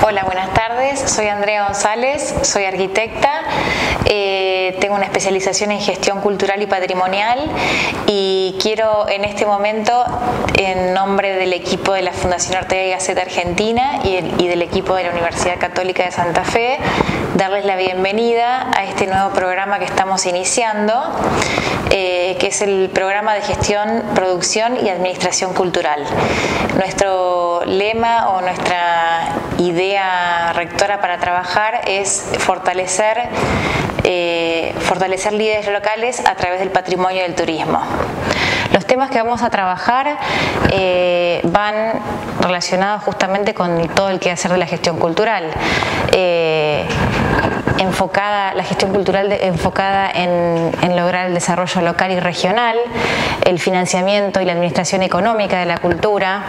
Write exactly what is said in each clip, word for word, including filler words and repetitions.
Hola, buenas tardes. Soy Andrea González, soy arquitecta, eh, tengo una especialización en gestión cultural y patrimonial y quiero en este momento, en nombre del equipo de la Fundación Ortega y Gasset Argentina y, el, y del equipo de la Universidad Católica de Santa Fe, darles la bienvenida a este nuevo programa que estamos iniciando, eh, que es el programa de gestión, producción y administración cultural. Nuestro lema o nuestra idea rectora para trabajar es fortalecer, eh, fortalecer líderes locales a través del patrimonio del turismo. Los temas que vamos a trabajar eh, van relacionados justamente con todo el quehacer de la gestión cultural. Eh, enfocada, la gestión cultural de, enfocada en, en lograr el desarrollo local y regional, el financiamiento y la administración económica de la cultura,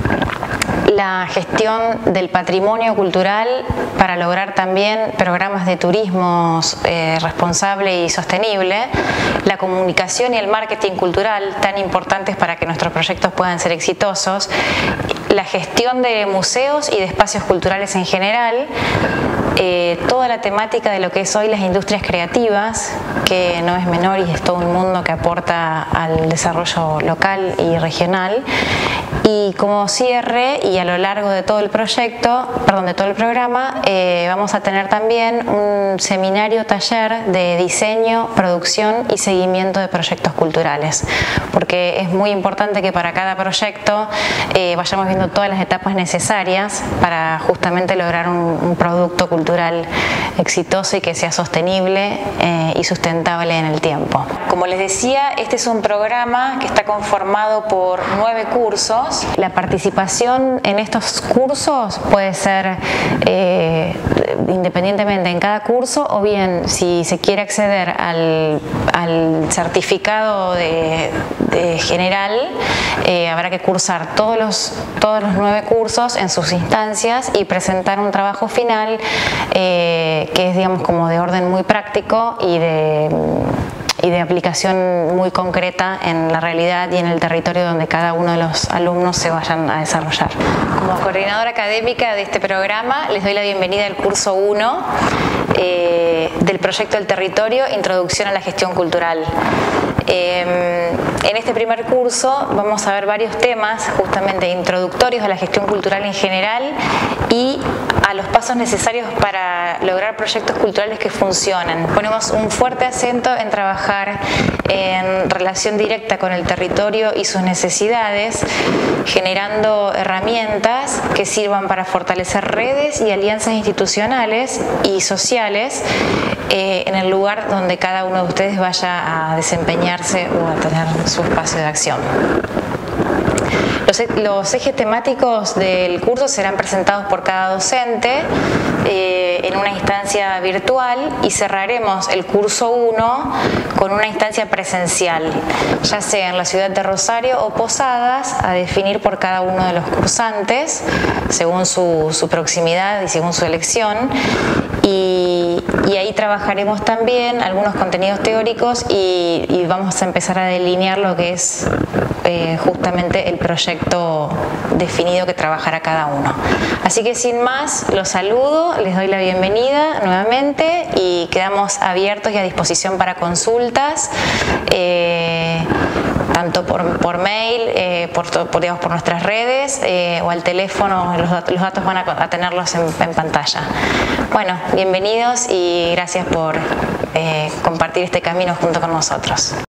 la gestión del patrimonio cultural para lograr también programas de turismo eh, responsable y sostenible, la comunicación y el marketing cultural tan importantes para que nuestros proyectos puedan ser exitosos, la gestión de museos y de espacios culturales en general, eh, toda la temática de lo que es hoy las industrias creativas, que no es menor y es todo un mundo que aporta al desarrollo local y regional. Y como cierre y a lo largo de todo el proyecto, perdón, de todo el programa, eh, vamos a tener también un seminario taller de diseño, producción y seguimiento de proyectos culturales, porque es muy importante que para cada proyecto eh, vayamos viendo todas las etapas necesarias para justamente lograr un, un producto cultural exitoso y que sea sostenible eh, y sustentable en el tiempo. Como les decía, este es un programa que está conformado por nueve cursos. La participación en estos cursos puede ser eh, independientemente en cada curso, o bien si se quiere acceder al, al certificado de, de general, eh, habrá que cursar todos los, todos los nueve cursos en sus instancias y presentar un trabajo final eh, que es, digamos, como de orden muy práctico y de y de aplicación muy concreta en la realidad y en el territorio donde cada uno de los alumnos se vayan a desarrollar. Como coordinadora académica de este programa, les doy la bienvenida al curso uno eh, del proyecto del territorio, Introducción a la Gestión Cultural. Eh, en este primer curso vamos a ver varios temas justamente introductorios a la gestión cultural en general y a los pasos necesarios para lograr proyectos culturales que funcionen. Ponemos un fuerte acento en trabajar en relación directa con el territorio y sus necesidades, generando herramientas que sirvan para fortalecer redes y alianzas institucionales y sociales eh, en el lugar donde cada uno de ustedes vaya a desempeñarse o a tener su espacio de acción. Los, los ejes temáticos del curso serán presentados por cada docente eh, en una instancia virtual y cerraremos el curso uno con una instancia presencial, ya sea en la ciudad de Rosario o Posadas, a definir por cada uno de los cursantes según su, su proximidad y según su elección. Y, y ahí trabajaremos también algunos contenidos teóricos y, y vamos a empezar a delinear lo que es eh, justamente el proyecto definido que trabajará cada uno. Así que sin más, los saludo, les doy la bienvenida nuevamente y quedamos abiertos y a disposición para consultas, eh, tanto por, por mail, eh, por, por, digamos, por nuestras redes eh, o al teléfono. Los, los datos van a, a tenerlos en, en pantalla. Bueno, bienvenidos y gracias por eh, compartir este camino junto con nosotros.